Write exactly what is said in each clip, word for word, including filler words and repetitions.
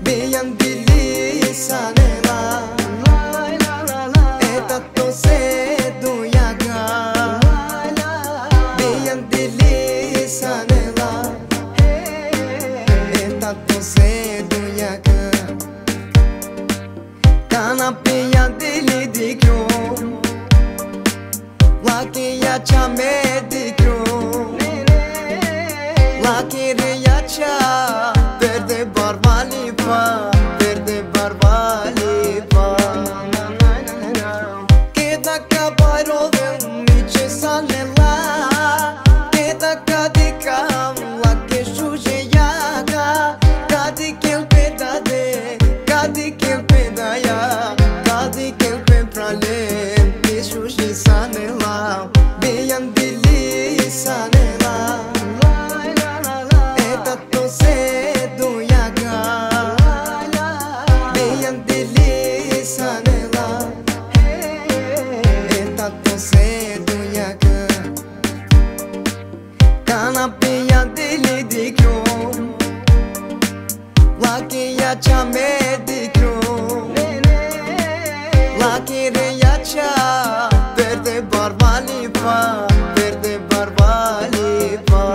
Bijandili Sanela Eta to se dunya ka Bijandili Sanela Eta to se dunya ka Kana bijandili dikro Laki İçime dikro Laki riyacha Perde barbali pa Perde barbali pa Keda ka bayrovem Niçe sanela Keda ka dikam Laki şuje yaga Kadi kel pedade Kadi kel pedaya Kadi kel peprale Şuje sanela Bijandili Sanela Eta to se dunya ka Bijandili Sanela Eta to se dunya ka Kana bijandili dikro Laki İçime dikro Laki riyacha Perde barbali pa Perde barbali pa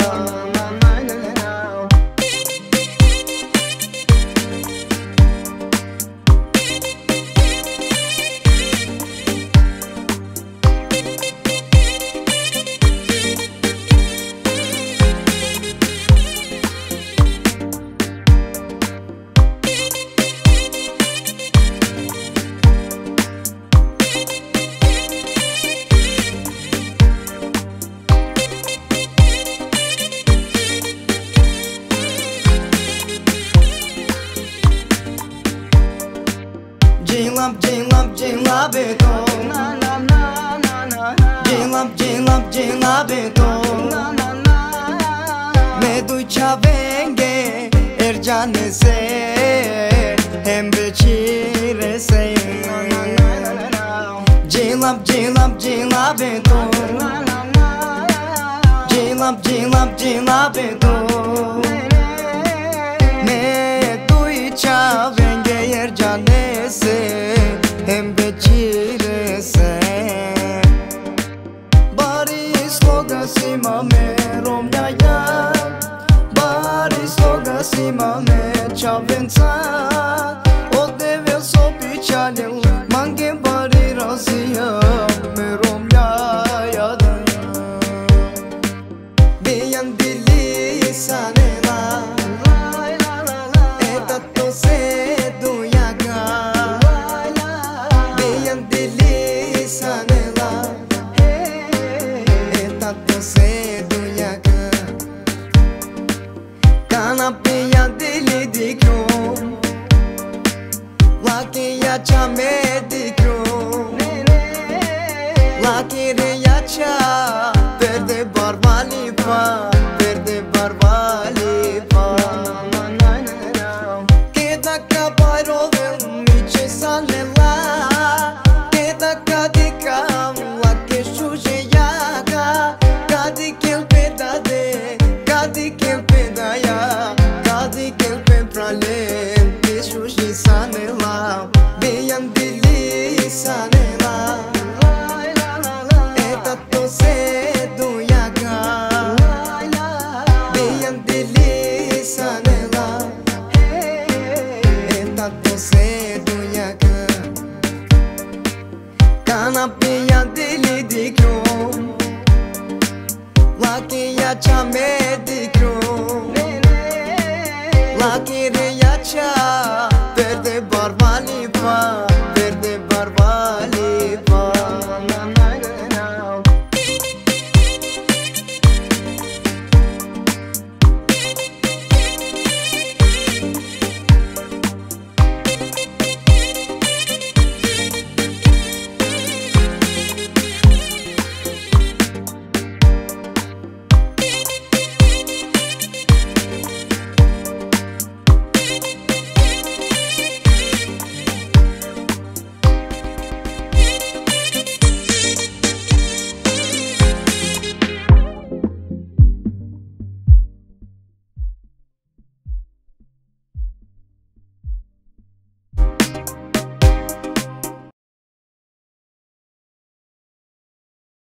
Cinlap cinlap cinlap beton Cinlap cinlap cinlap beton Medu çavenge ercanese Hem beçirese Cinlap cinlap cinlap beton Cinlap cinlap cinlap beton Medu çavenge ercanese Hem beçirese Bari sloga sima me romjaya Bari sloga sima me čavenca Odevel sopi čalil Mange bari razija Me romjaya da Bijandili Sanela Eta to se dunya ka Bijandili Sanela Eta to se dunya ka Kana bijandili dikro Laki İçime dikro Laki riyacha Perde barbali pa Perde barbali pa Keda ka bayrovem Niçe sanela Keda ka dikam Laki şuje yaga Kadi kel pedade Kadi kel pedaya Kadi kel peprale Şuje sanela Bijandili Sanela Eta to se dunya ka Bijandili Sanela Eta to se dunya ka Kana bijandili dikro Laki İçime dikro